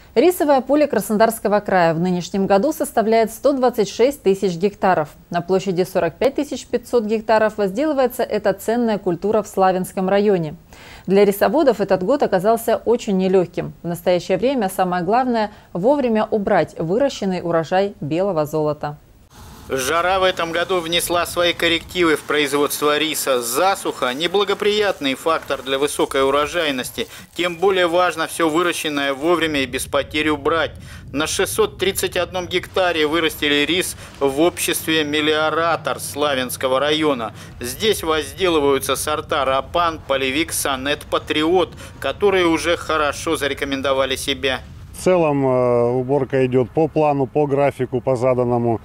Рисовое поле Краснодарского края в нынешнем году составляет 126 тысяч гектаров. На площади 45 500 гектаров возделывается эта ценная культура в Славянском районе. Для рисоводов этот год оказался очень нелегким. В настоящее время самое главное – вовремя убрать выращенный урожай белого золота. Жара в этом году внесла свои коррективы в производство риса. Засуха – неблагоприятный фактор для высокой урожайности. Тем более важно все выращенное вовремя и без потерь убрать. На 631 гектаре вырастили рис в обществе «Мелиоратор» Славянского района. Здесь возделываются сорта «Рапан», «Полевик», «Сонет», «Патриот», которые уже хорошо зарекомендовали себя. В целом уборка идет по плану, по графику, по заданному.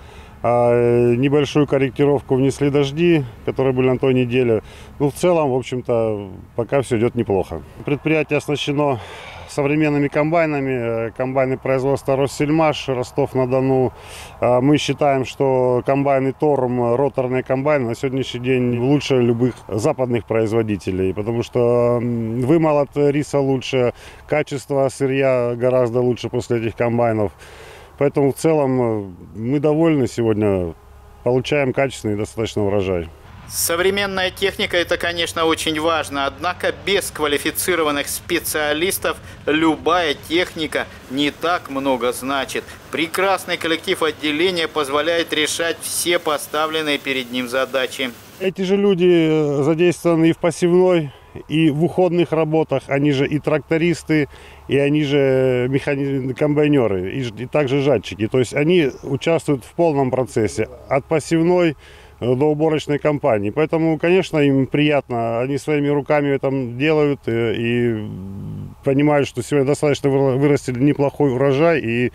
Небольшую корректировку внесли дожди, которые были на той неделе. Ну, в целом, в общем-то, пока все идет неплохо. Предприятие оснащено современными комбайнами. Комбайны производства «Россельмаш», Ростов-на-Дону. Мы считаем, что комбайны «Торм», роторные комбайны на сегодняшний день лучше любых западных производителей, потому что вымолот риса лучше, качество сырья гораздо лучше после этих комбайнов. Поэтому в целом мы довольны сегодня, получаем качественный и достаточно урожай. Современная техника – это, конечно, очень важно, однако без квалифицированных специалистов любая техника не так много значит. Прекрасный коллектив отделения позволяет решать все поставленные перед ним задачи. Эти же люди задействованы и в посевной, и в уходных работах, они же и трактористы, и они же комбайнеры, и также жатчики. То есть они участвуют в полном процессе, от посевной до уборочной кампании. Поэтому, конечно, им приятно, они своими руками это делают и понимают, что сегодня достаточно вырастили неплохой урожай, и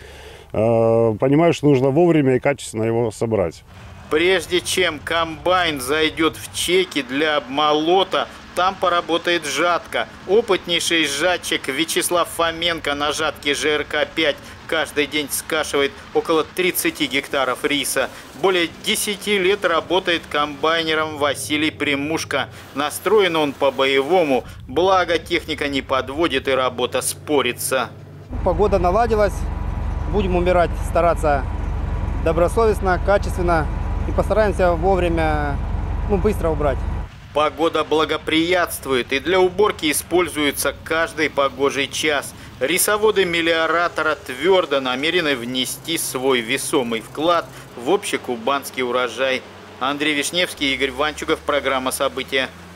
понимают, что нужно вовремя и качественно его собрать. Прежде чем комбайн зайдет в чеки для обмолота, там поработает жатка. Опытнейший жатчик Вячеслав Фоменко на жатке ЖРК-5 каждый день скашивает около 30 гектаров риса. Более 10 лет работает комбайнером Василий Примушко. Настроен он по-боевому, благо техника не подводит и работа спорится. Погода наладилась, будем умирать, стараться добросовестно, качественно и постараемся вовремя, быстро убрать. Погода благоприятствует, и для уборки используется каждый погожий час. Рисоводы «Мелиоратора» твердо намерены внести свой весомый вклад в общекубанский урожай. Андрей Вишневский, Игорь Ванчугов, программа «События».